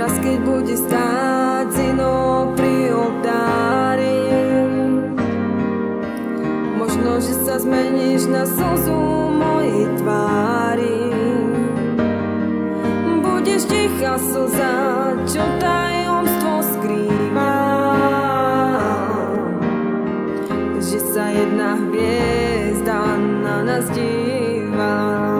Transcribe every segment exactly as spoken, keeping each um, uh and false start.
raz keď bude stáť syno pri oltári, možno, že sa zmeníš na slzu mojej tvári. Budeš tichá slza, čo tajomstvo skrýva, že sa jedna hviezda na nás díva.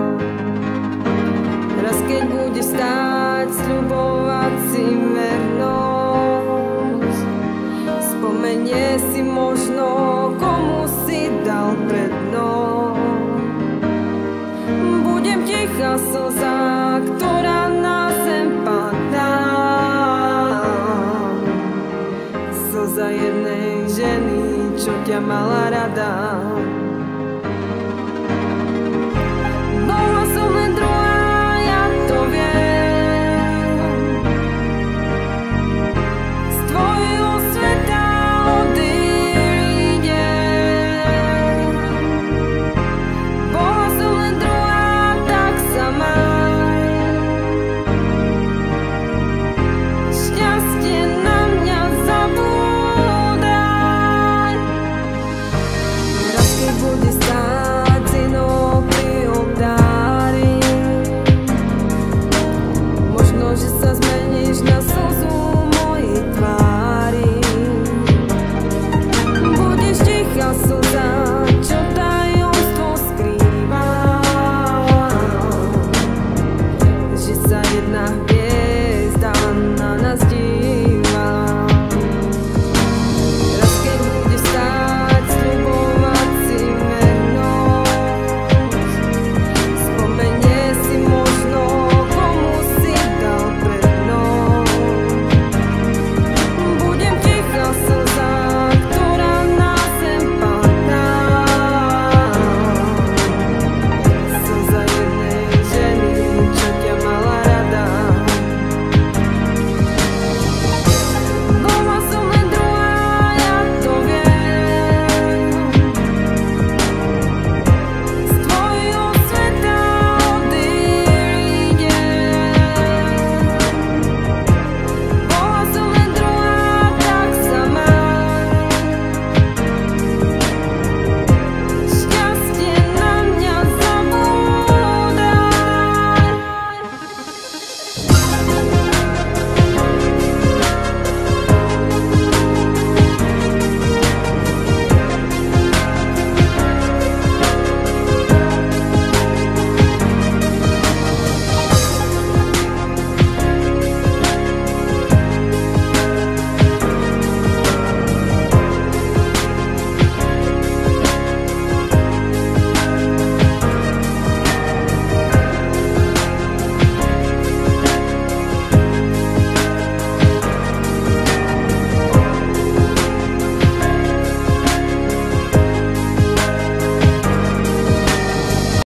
Raz keď bude stáť sľubovať si vernosť, spomenie si možno, komu si dal prednosť. Budem tichá slza, ktorá na zem padá, slza jednej ženy, čo ťa mala rada.